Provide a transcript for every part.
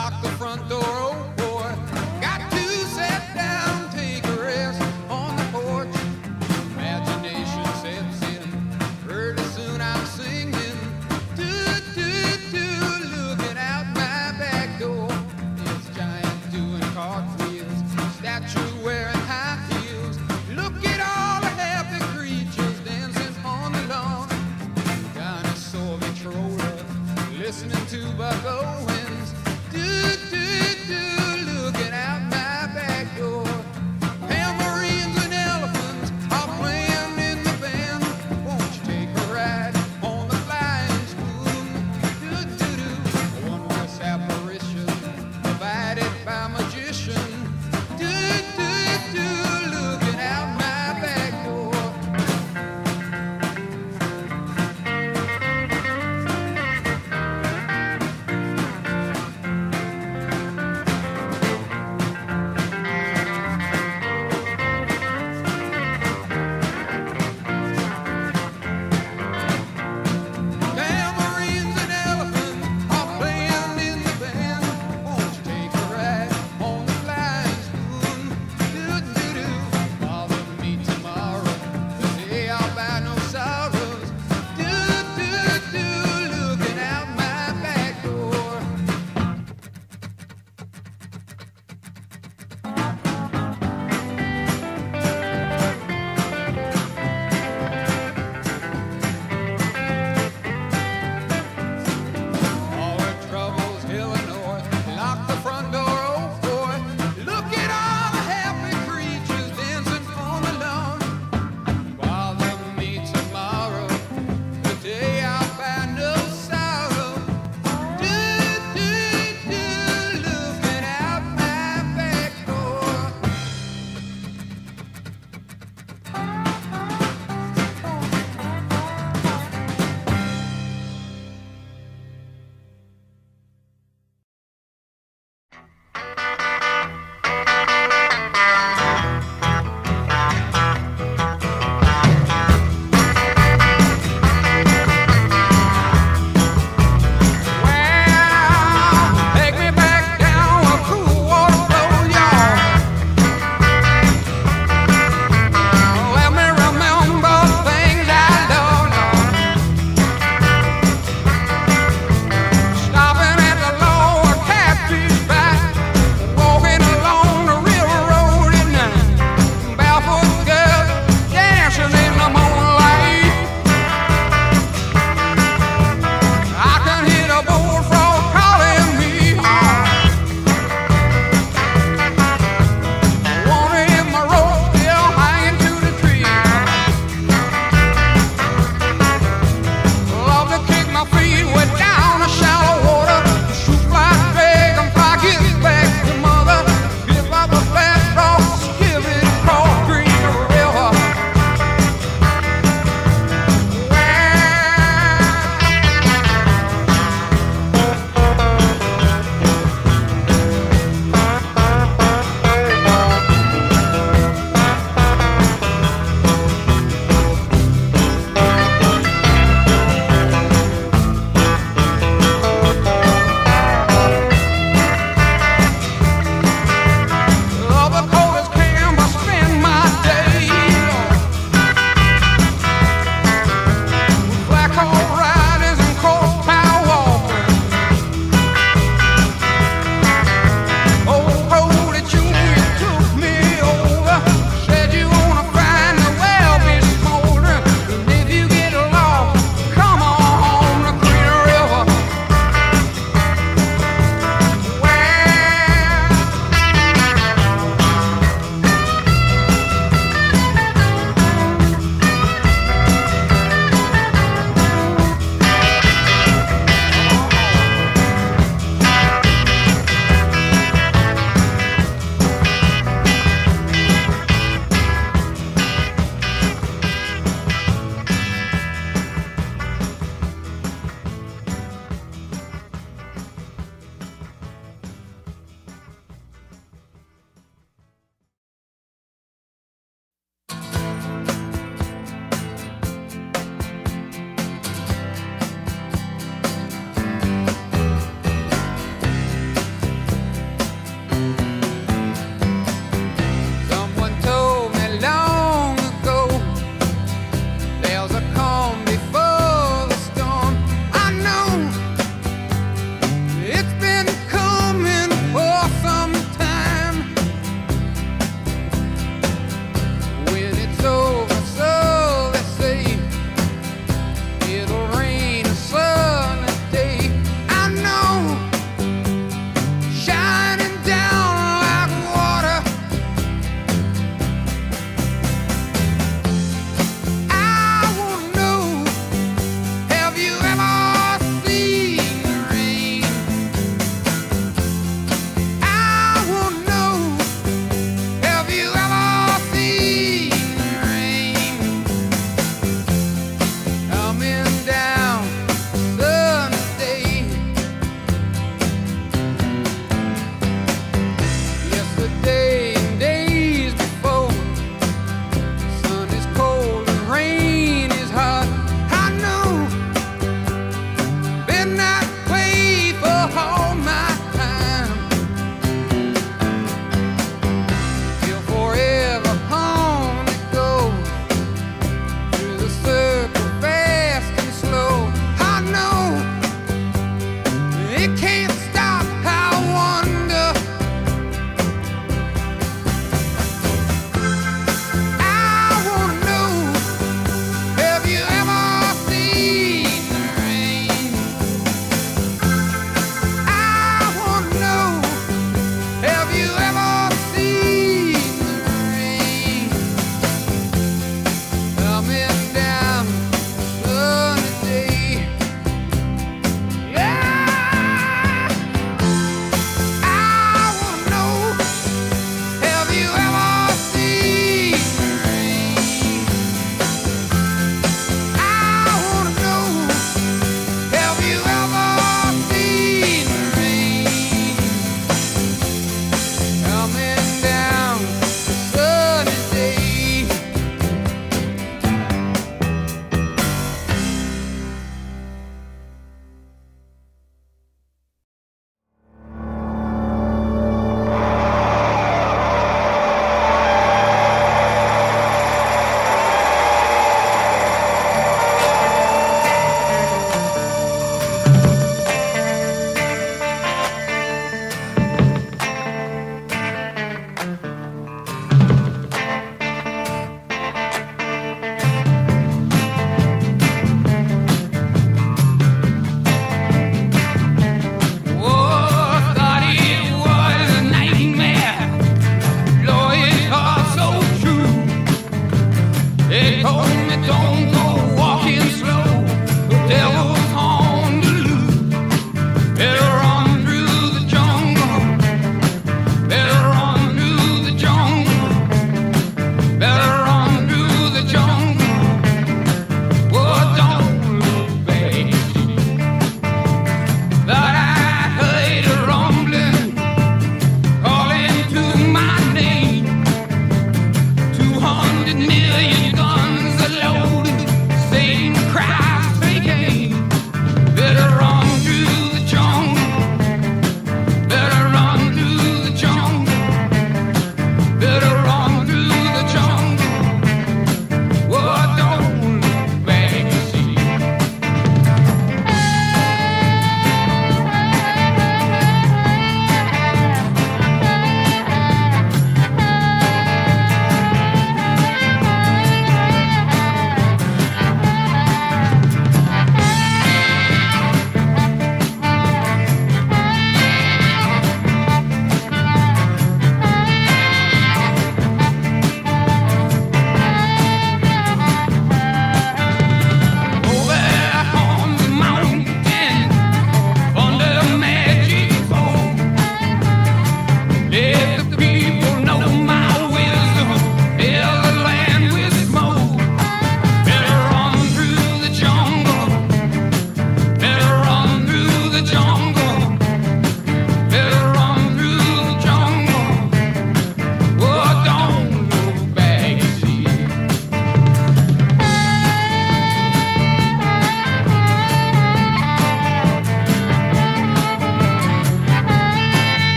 lock the front door, oh boy. Got to sit down, take a rest on the porch. Imagination sets in, early soon I'm singing. Looking out my back door. It's giant doing cartwheels, statue wearing high heels. Look at all the happy creatures dancing on the lawn. Dinosaur controller, listening to Buck Owens.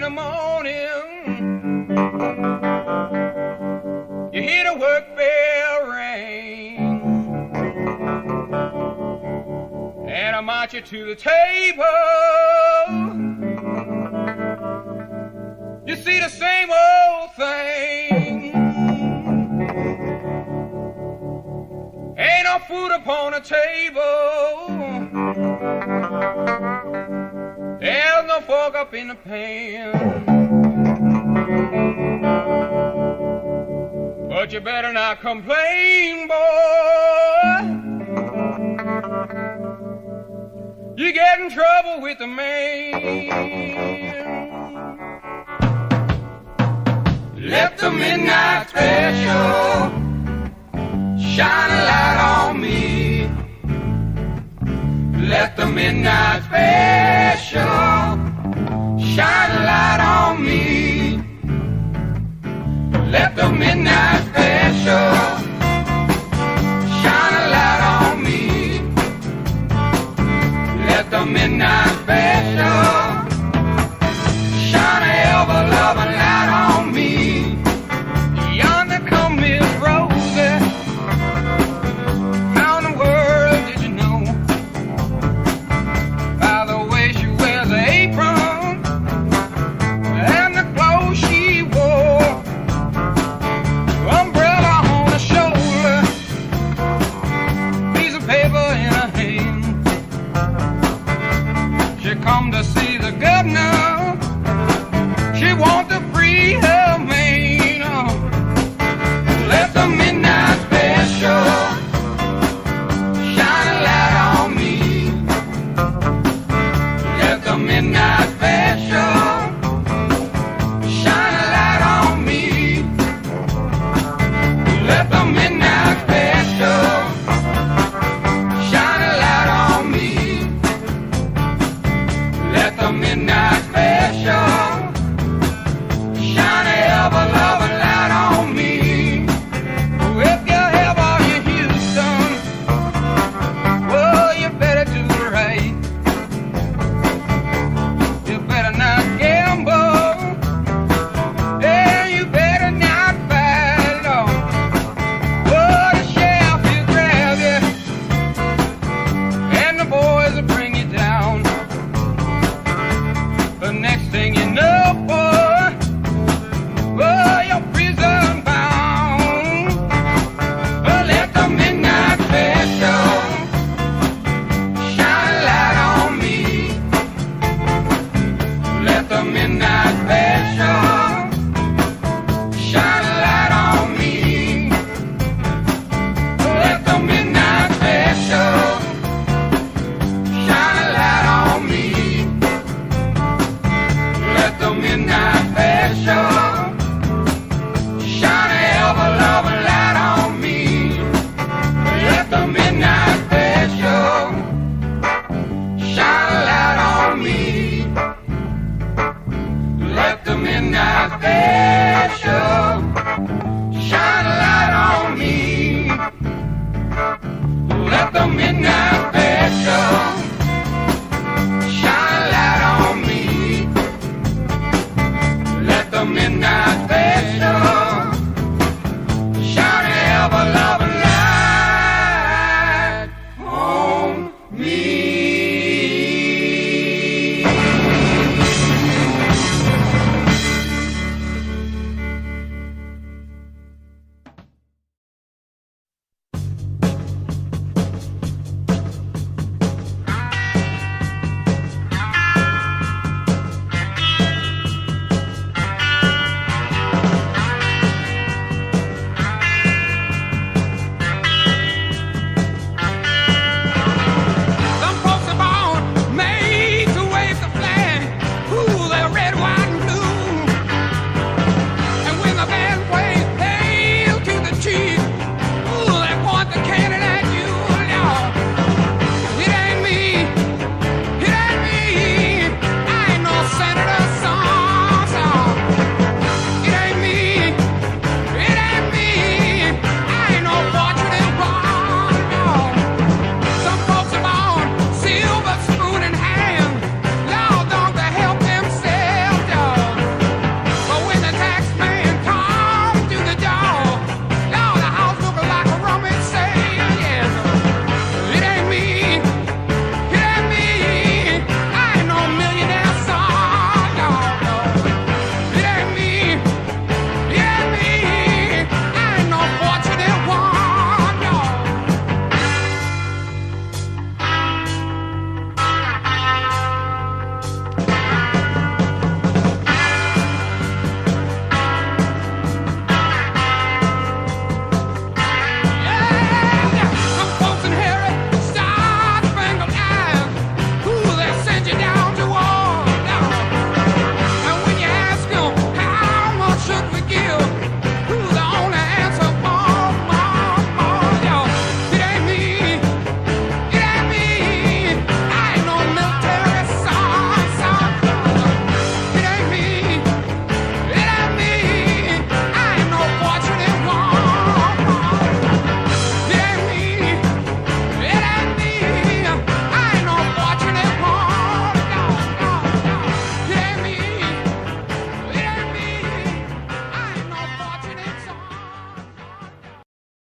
the morning, you hear the work bell ring, and I march you to the table. You see the same old thing. Ain't no food upon the table. There's no fork up in the pan. But you better not complain, boy. You get in trouble with the man. Let the midnight special shine a light on me. Let the midnight special shine a light on me. Let the midnight special shine a light on me. Let the midnight special shine a ever-loving light on me. Yonder come Miss Rosie. How in the world did you know? By the way she wears her apron and the clothes she wore. Umbrella on her shoulder, piece of paper in her hand. She come to see the governor. She want to free her man. Let the midnight special shine a light on me. Let the midnight special shine a light on me. Let the midnight special shine a light on me. Let the midnight special shine a ever-loving light on me. If you ever in Houston, well, you better do right. You better not gamble, and you better not fight long. Oh, the sheriff will grab you, and the boys will bring you down. The next thing you know, boy, well, you're prison bound. Well, let the midnight special shine a light on me. Let the midnight special shine a light on me. Let the midnight special shine a light on me. Let the midnight special shine a ever-loving light on me. Let the midnight special shine a light on me. Let the midnight special